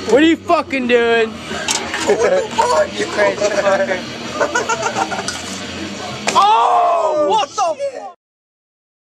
What are you fucking doing? You crazy fucker.